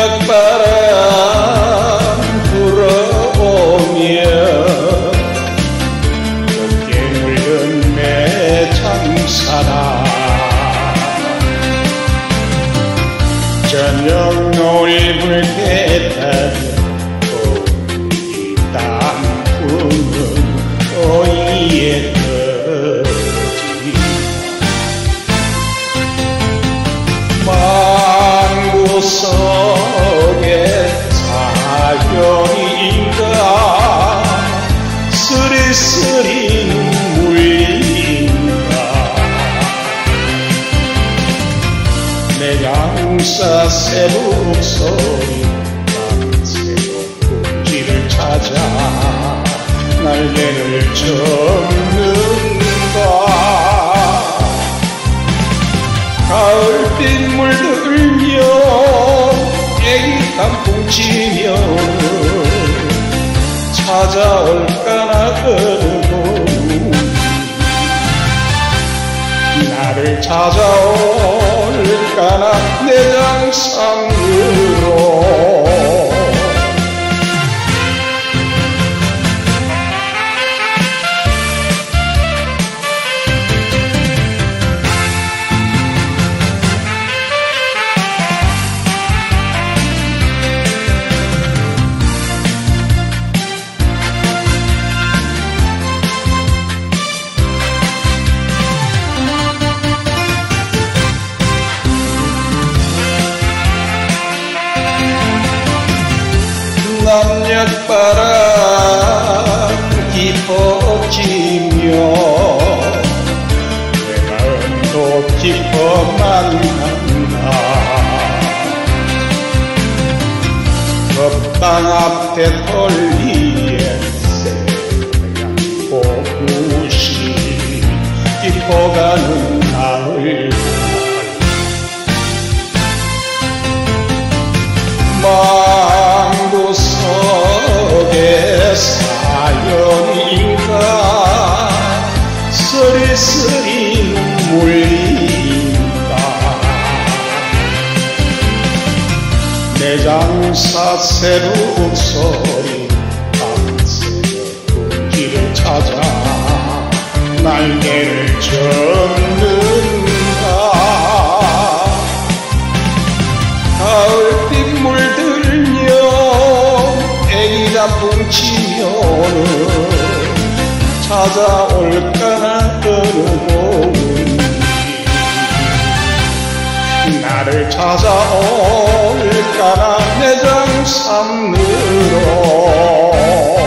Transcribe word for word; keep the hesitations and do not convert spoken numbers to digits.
저녁바람 불어오며 곱게 물든 내 장사나 저녁 노을 붉게 타고 이 땅구는 오이에 터지 망구 속에 사연인가 쓰리쓰리 눈물인가 내 양사 새북 소리 밤새도 꿈길을 찾아 날개를 접는다 가을빛 물들며 애기 단풍 치며 찾아올까나 그러고 나를 찾아올까나 내장상으로 남녘바람 깊어지며 내 마음도 깊어만 간다 법당 앞에 돌리에 새하얀 꽃이 깊어가는 나를 망구 속에 사연인가 쓰리쓰리 눈물인가 내 장사 새벽 소리 밤새도 꿈길을 찾아 날개를 접는다 가을빛 물들며 애기 단풍 치며는 찾아올까나 그러고 나를 찾아올까나 내장 삼느러